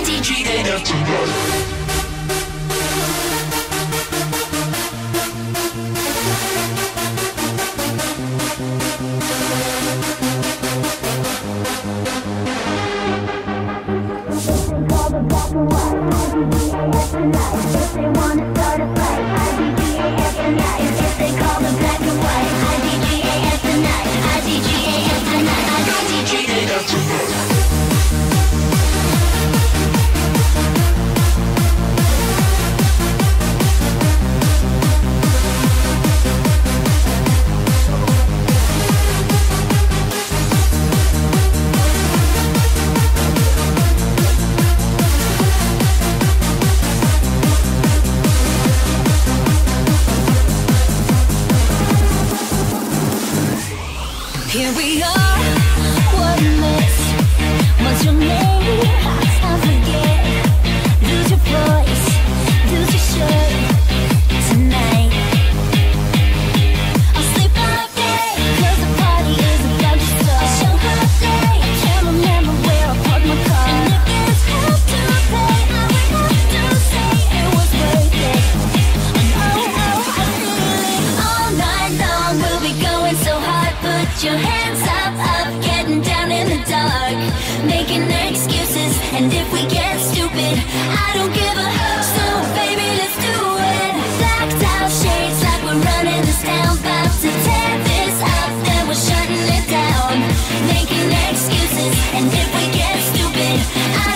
IDGAF tonight. If they wanna start a fight, IDGAF tonight. If they call the black and white, IDGAF tonight. IDGAF tonight. IDGAF tonight. Here we are, what a mess. What's your name? I forget. Lose your voice, lose your shirt tonight. I'll sleep all day, 'cause the party is about to start. I show her a day, I can't remember where I parked my car. And if there's hell to pay, I would have to say it was worth it. Oh, I feel it. All night long we'll be going so hard. Put your hands up, getting down in the dark, making excuses, and if we get stupid, I don't give a hoot. So baby, let's do it. Blacked out shades like we're running this town, about to tear this up, then we're shutting it down, making excuses, and if we get stupid, I